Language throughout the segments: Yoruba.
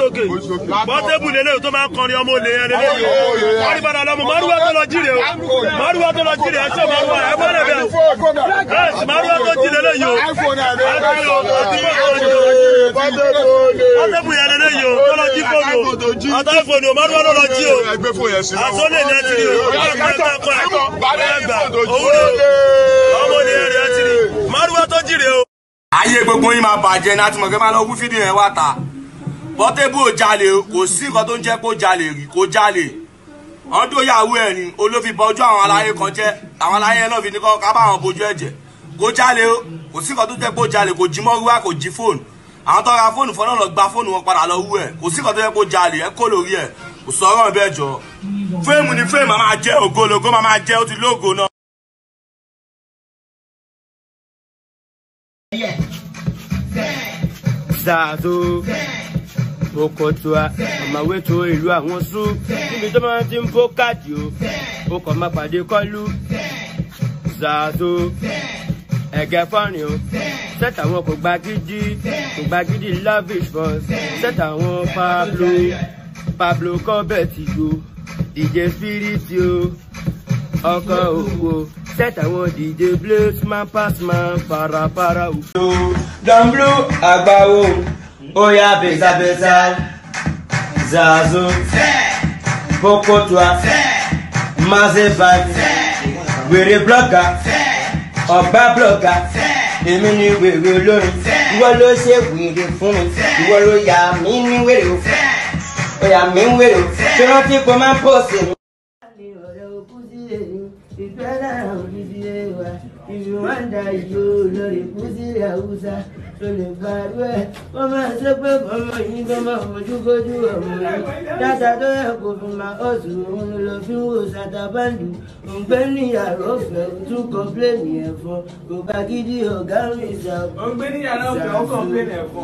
sókè. Bọ́tẹ́bù lélẹ̀ tó máa ń kọrin ọmọ olè yẹn lélẹ̀ yìí. Wọ́n ní padà lọ́mọ Márúwá tó lọ jíire o. Márúwá tó lọ jíire ẹ̀ṣọ́ Márúwá ẹ̀ bọ́ lẹ̀ bẹ́ẹ̀ o. Bẹ́ẹ̀sì Márúwá tó jí lélẹ̀ yìí o. Bọ́tẹ́bù yẹn lélẹ̀ yìí o. Tó lọ jí fóònù o. Àtọ́ ìfòònù o. Márúwá ló lọ jí o. Àtọ́lé ní ẹtì rí o. Ọmọ olè yẹn rí ẹtì rí. Márúwá tó jíire o. Ayé gbogbo yín máa bàjẹ́ náà tí mo kẹ́ máa lọ wú fídíò yẹn wá ta. Portable ò jalè o, kò sí nǹkan tó ń jẹ́ kó jalè rí, kó jalè. Wọ́n tó yàwó ẹ̀ ni, olófin bọ ojú àwọn aláyé kan jẹ́, àwọn aláyé náà fi ní kọ́ ká bá àwọn bojú ẹ̀jẹ̀. Kó jalè o, kò sí nǹkan tó jẹ́ kó jalè, kò jí mọ́rúwá, kò jí fóònù. Àwọn tó ra fóònù fọ́nà lọ gba fóònù wọn padà lọ wú ẹ̀, kò sí nǹkan tó jẹ́ kó jalè, ẹ kó lórí ẹ̀, kò sọ̀rọ̀ bẹ́ẹ̀ jọ. Fíìmù ni fíìmù máa jẹ́ ògo máa jẹ́ ó ti lógo náà. Zazo Okotua ọ̀mọ̀wé tó ìlú àwọn sún níbi tó máa ti ń fó káàdì o kàn máa pàdé kọ́lú Zazo ẹ̀gẹ́ fọ́rin o sẹ́tà wọn kò gba gidi lavish first sẹ́tà wọn Pablo Corbett go DJ Spirit o ọkọ̀ òwò sẹ́tà wọn DJ Blaze man pass man para o. Don Blue àgbáwo oya beza Zazo Okotua Mazevan wèrè blogger ọba blogger èmi ni wèrè olórin ìwọ ló ṣe wèrè fún mi ìwọ ló yà mí ní wèrè o ó yà mí ń wèrè o ṣé rántí kó máa ń pòsè mi. Ìlú wàndà ìjọ lórí kùsìlẹ̀ Haúsá tó lè gbàdúrà ẹ̀. Wọ́n máa ṣe pé ọmọ yìí kọ́ máa fojúkojú ọmọ yìí. Dáta tó yẹ kó fi máa ọ̀sùn òun lọ fi ń wo ṣàtàbàndù. Òǹgbẹ́ ní yàrá ọ̀fẹ́ tún kọ́pléènì ẹ̀fọ́. Kò bá gidi ọ̀gá mi ṣá. Òǹgbẹ́ ní yàrá ọ̀fẹ́ ó kọ́pléènì ẹ̀fọ́.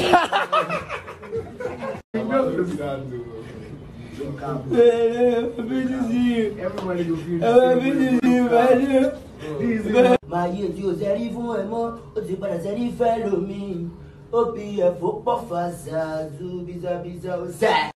Máa yé tí o sẹ́rí fún ẹ mọ́, ó ti padà sẹ́rí fẹ́ lómi. Ó bí ẹ̀fọ́ pọ̀ fà Zazo bísàbísà ó sẹ́.